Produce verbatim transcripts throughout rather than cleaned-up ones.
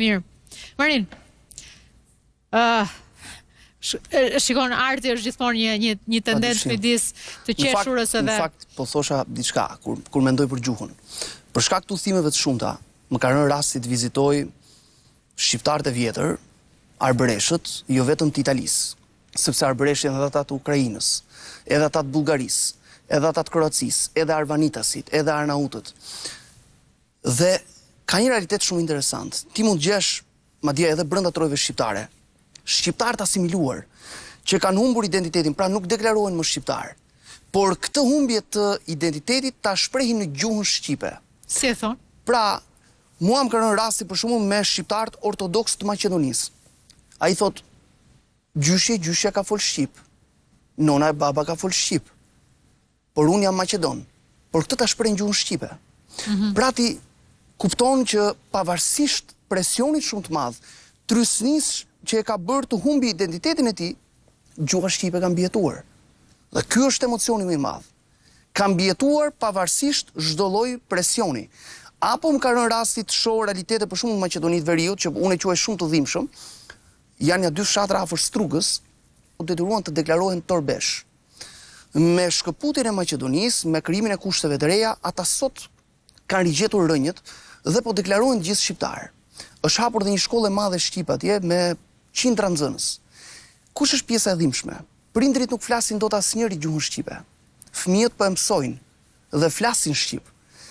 Mirë. Marin, uh, shikon, arti është gjithmonë një, një, një tendencë midis të qeshurës edhe... Në fakt, po thosha diçka, kur, kur mendoj për gjuhën. Për shkak të udhëtimeve të shumta, më ka rënë rasti të vizitoj shqiptarët e vjetër, arbëreshët, jo vetëm të Italisë, sepse arbëreshët edhe ata të Ukrainës, edhe ata të Bullgarisë, edhe ata të Kroacisë, edhe arvanitasit, edhe arnautët. Dhe ka një realitet shumë interesant. Ti mund gjesh, madje edhe brenda trojve shqiptare, shqiptarët asimiluar, që kanë humbur identitetin, pra nuk deklarohen më shqiptar. Por këtë humbje të identitetit ta shprehin në gjuhën shqipe. Si e thon? Pra, mua më ka rënë rasti për shembull me shqiptarët ortodoks të Maqedonisë. Ai thot, gjyshje, gjyshja ka fol shqip. Nona e baba ka fol shqip. Por unë jam Maqedon. Por këtë ta shprehin gjuhën shqipe. Mm-hmm. Pra ti kupton që pavarësisht presionit shumë të madh, trysnisë që e ka bërë të humbi identitetin e tij, gjuha shqipe ka mbijetuar. Dhe ky është emocioni më i madh. Ka mbijetuar pavarësisht çdo lloj presioni. Apo më ka rënë rasti të shoh realitete për shembull në Maqedoninë të Veriut, që unë e quaj shumë të dhimbshëm, janë ja dy fshatra afër Strugës, u detyruan të deklarohen torbesh. Me shkëputjen e Maqedonisë, me krijimin e kushteve të reja, ata sot kanë rigjetur rënjët dhe po deklarohen gjithë shqiptar. Është hapur dhe një shkollë e madhe shqip atje me qindra nxënës. Kush është pjesa e dhimbshme? Prindrit nuk flasin dot asnjëri gjuhën shqipe. Fëmijët po e mësojnë dhe flasin shqip.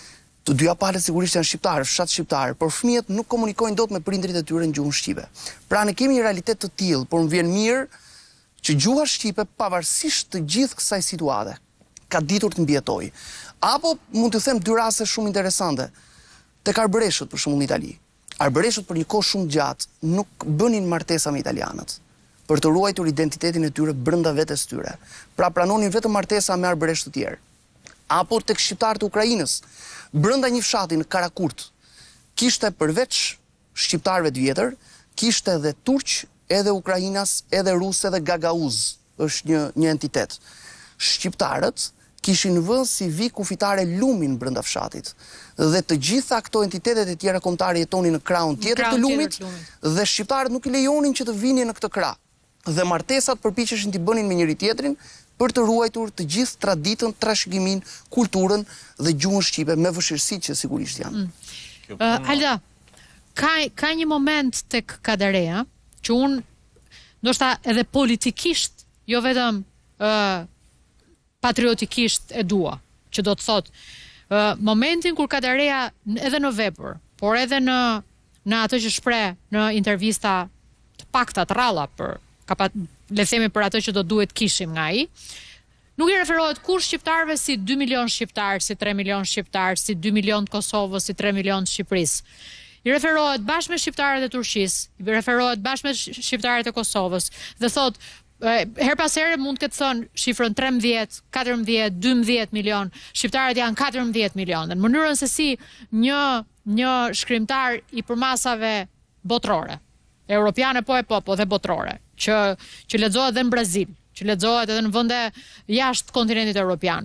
Të dyja palët sigurisht janë shqiptarë, fshat shqiptarë, por fëmijët nuk komunikojnë dot me prindrit e tyre në gjuhën shqipe. Pra ne kemi një realitet të tillë, por më vjen mirë që gjuha shqipe pavarësisht të gjithë kësaj situate ka ditur të mbijetojë. Apo mund të them dy raste shumë interesante. Tek arbëreshët për shembull në Itali. Arbëreshët për një kohë shumë gjatë nuk bënin martesa me italianët për të ruajtur identitetin e tyre brenda vetes tyre. Pra pranonin vetëm martesa me arbëresh të tjerë. Apo tek shqiptarët e Ukrainës, brenda një fshati në Karakurt, kishte përveç shqiptarëve të vjetër, kishte edhe turq, edhe ukrainas, edhe rus, edhe gagauz, është një një entitet. Shqiptarët kishin vënë si vi kufitare lumin brenda fshatit. Dhe të gjitha këto entitetet e tjera kombëtare jetonin në krahun tjetër të lumit, dhe shqiptarët nuk i lejonin që të vinin në këtë krah. Dhe martesat përpiqeshin t'i bënin me njëri tjetrin për të ruajtur të gjithë traditën, trashëgimin, kulturën dhe gjuhën shqipe me vështirësi që sigurisht janë. Mm. Uh, Alda, ka ka një moment tek Kadareja që unë ndoshta edhe politikisht, jo vetëm uh, patriotikisht e dua, që do të thot uh, momentin kur Kadareja edhe në vepër, por edhe në në atë që shpreh në intervista të pakta të rralla për kapat, le themi për atë që do duhet kishim nga ai, nuk i referohet kur shqiptarëve si dy milion shqiptarë, si tre milion shqiptarë, si dy milion të Kosovës, si tre milion të Shqipërisë. I referohet bashkë me shqiptarët e Turqisë, i referohet bashkë me shqiptarët e Kosovës dhe thot her pas here mund këtë thënë shifrën trembëdhjetë, katërmbëdhjetë, dymbëdhjetë milion, shqiptarët janë katërmbëdhjetë milion. Dhe në mënyrën se si një një shkrimtar i përmasave botrore, europiane po e po, po dhe botrore, që që lexohet edhe në Brazil, që lexohet edhe në vende jashtë kontinentit evropian,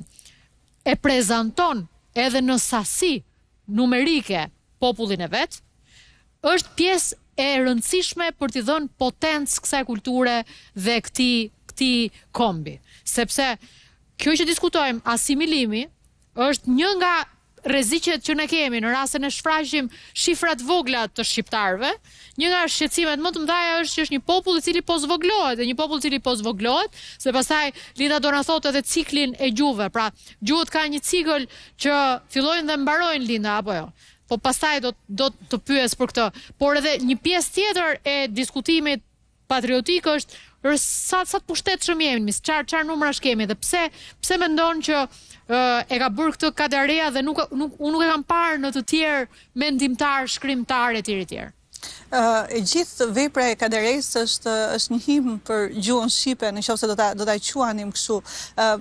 e prezanton edhe në sasi numerike popullin e vet, është pjesë e rëndësishme për t'i dhënë potencë kësaj kulture dhe këtij këtij kombi. Sepse kjo që diskutojmë, asimilimi, është një nga rreziqet që ne kemi në rastin e shfaqim shifrat vogla të shqiptarëve. Një nga shqetësimet më të mëdha është që është një popull i cili po zvoglohet, dhe një popull i cili po zvoglohet, se pastaj Linda do na thotë edhe ciklin e gjuhëve. Pra, gjuhët kanë një cikël që fillojnë dhe mbarojnë, Linda, apo jo? Po pastaj do do të pyes për këtë. Por edhe një pjesë tjetër e diskutimit patriotik është sa sa të pushtetshëm jemi, çfarë çfarë numrash kemi dhe pse pse mendon që uh, e ka bërë këtë Kadareja dhe nuk nuk unë nuk e kam parë në të tjerë mendimtar, shkrimtar etj etj. Uh, e gjithë vepra e Kadarejës është është një himn për gjuhën shqipe, nëse do ta do ta quanim kështu. Uh,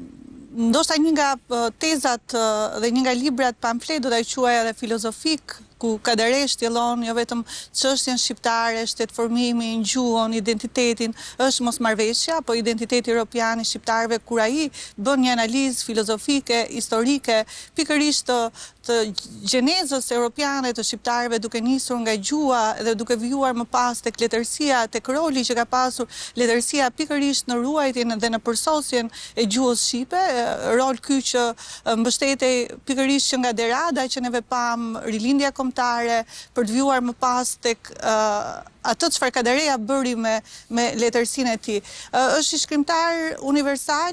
ndoshta një nga uh, tezat uh, dhe një nga librat pamflet do ta quaj edhe filozofik ku Kadare shtjellon jo vetëm çështjen shqiptare, shtetformimin, gjuhën, identitetin, është mosmarrveshja, po identiteti europian i shqiptarëve kur ai bën një analizë filozofike, historike, pikërisht të, të gjenezës europiane të shqiptarëve duke nisur nga gjuha dhe duke vjuar më pas tek letërsia, tek roli që ka pasur letërsia pikërisht në ruajtjen dhe në përsosjen e gjuhës shqipe, rol ky që mbështetej pikërisht që nga derada që neve pam rilindja kombëtare për të vjuar më pas tek uh, atë çfarë Kadareja bëri me me letërsinë e tij. Uh, është i shkrimtar universal,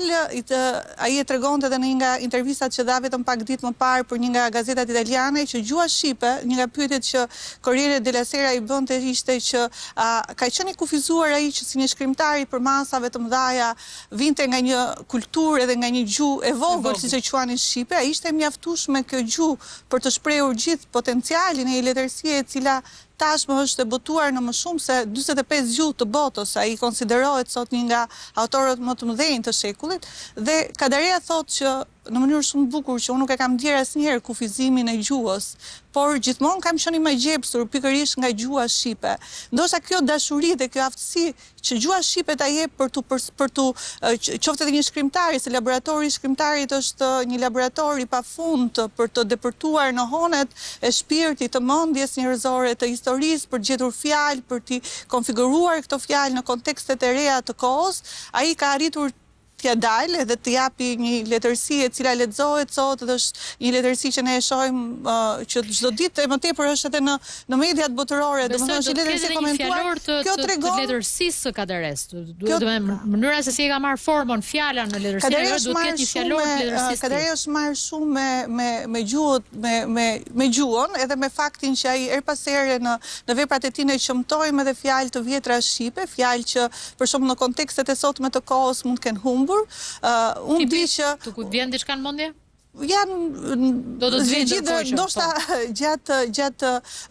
ai e tregonte edhe në një nga intervistat që dha vetëm pak ditë më parë për një nga gazetat italiane që gjuha shqipe, një nga pyetjet që Corriere della Sera i bënte ishte që uh, ka qenë i kufizuar ai që si një shkrimtar i përmasave të mëdha vinte nga një kulturë edhe nga një gjuhë e vogël, siç e quanin shqipe, ai ishte mjaftueshme kjo gjuhë për të shprehur gjithë potencialin e një letërsie e cila tashmë është e botuar në më shumë se dyqindëdhjetë e pesë gjuhë të botës, ai konsiderohet sot një nga autorët më të mëdhenj të shekullit, dhe Kadareja thotë që në mënyrë shumë bukur që unë nuk e kam ndjerë asnjëherë kufizimin e gjuhës, por gjithmonë kam qenë i magjepsur pikërisht nga gjuha shqipe. Ndoshta kjo dashuri dhe kjo aftësi që gjuha shqipe ta jep për tu për, për tu qoftë edhe një shkrimtar, se laboratori i shkrimtarit është një laborator i pafund për të depërtuar në honet e shpirtit, të mendjes njerëzore, të historisë, për të gjetur fjalë, për të konfiguruar këto fjalë në kontekstet e reja të kohës, ai ka arritur t'ja dalë dhe të japi një letërsi e cila lexohet sot dhe është një letërsi që ne e shohim uh, që çdo ditë e më tepër është edhe në në mediat botërore, domethënë është letërsi komentuar. Kjo tregon letërsisë së Kadares. Duhet të mënyra se si e ka marrë formën fjala në letërsinë e vet, duhet të ketë një fjalor të letërsisë. Kadareja është marrë shumë me me me gjuhën, me me me gjuhën, edhe me faktin që ai her pas here në në veprat e tij ne qëmtojmë edhe fjalë të vjetra shqipe, fjalë që për shembull në kontekstet e sotme të kohës mund të kenë humbur. Uh, unë di që të ku vjen diçka në mendje? Janë do të gjithë ndoshta gjatë gjatë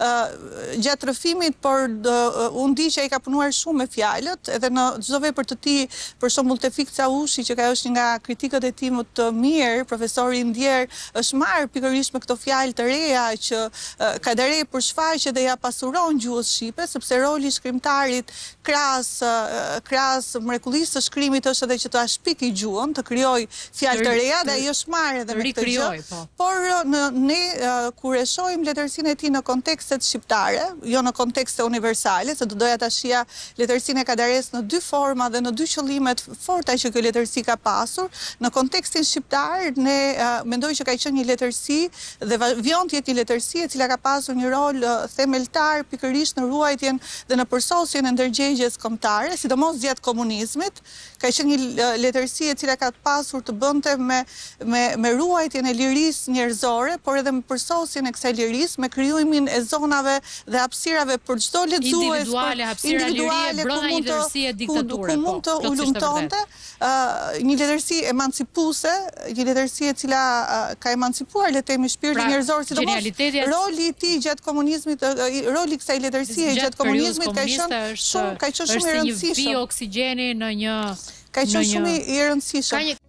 gjatë rrëfimit, por unë di që ai ka punuar shumë me fjalët, edhe në çdo vepër të tij, për shembull Tefik Caushi, që ka është një nga kritikët e tij më të mirë, profesori i ndjer, është marrë pikërisht me këto fjalë të reja që Kadare përshfaqet dhe ja pasuron gjuhës shqipe, sepse roli i shkrimtarit krahas krahas mrekullisë së shkrimit është edhe që të shpikë gjuhën, të krijojë fjalë të reja, dhe ai është marrë edhe me Kryoj, po. Por në, ne uh, kur e shohim letërsinë e tij në kontekstet shqiptare, jo në kontekste universale, se do doja ta shija letërsinë e Kadares në dy forma dhe në dy qëllime të forta që kjo letërsi ka pasur, në kontekstin shqiptar ne uh, mendoj që ka qenë një letërsi dhe vjen të jetë një letërsi e cila ka pasur një rol uh, themeltar pikërisht në ruajtjen dhe në përsosjen e ndërgjegjes kombëtare, sidomos gjatë komunizmit. Ka qenë një uh, letërsi e cila ka pasur të bënte me me me ruaj e lirisë njerëzore, por edhe me përsosjen e kësaj lirisë, me krijimin e zonave dhe hapësirave për çdo lexues, individuale, hapësira lirie, brenda një letërsie diktature, ku mund të ulumtonte, një letërsi emancipuese, një letërsi e cila ka emancipuar le të themi shpirtin njerëzor, sidomos roli i tij gjatë komunizmit, roli i kësaj letërsie gjatë komunizmit ka qenë shumë, ka qenë shumë i rëndësishëm. Është një vi oksigjeni në një ka qenë shumë i rëndësishëm.